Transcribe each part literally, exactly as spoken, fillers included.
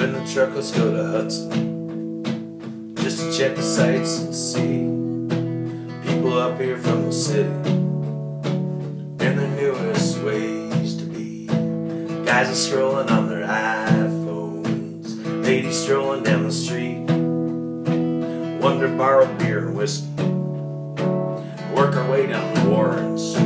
in the truck, let's go to Hudson, just to check the sights and see people up here from the city and their newest ways to be. Guys are strolling on their iPhones, ladies strolling down the street, one to borrow beer and whiskey, work our way down the Warren Street.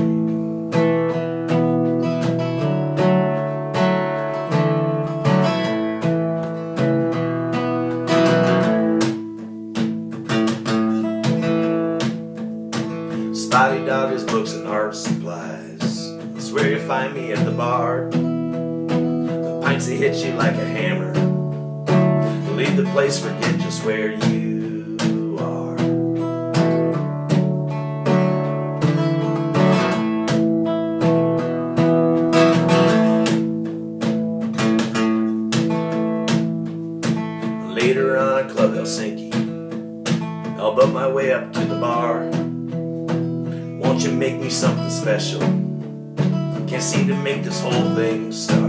Spotty dog is books and art supplies. That's where you find me at the bar. The pints they hit you like a hammer. Leave the place, forget just where you are. Later on at Club Helsinki, I'll bump my way up to the bar. Won't you make me something special? Can't seem to make this whole thing start.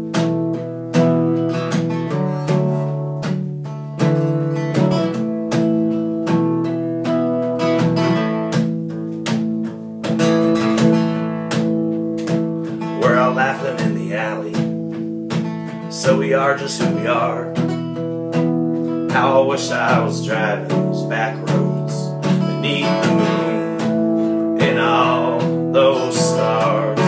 We're out laughing in the alley, so we are just who we are. How I wish I was driving those back roads beneath the moon and all those stars.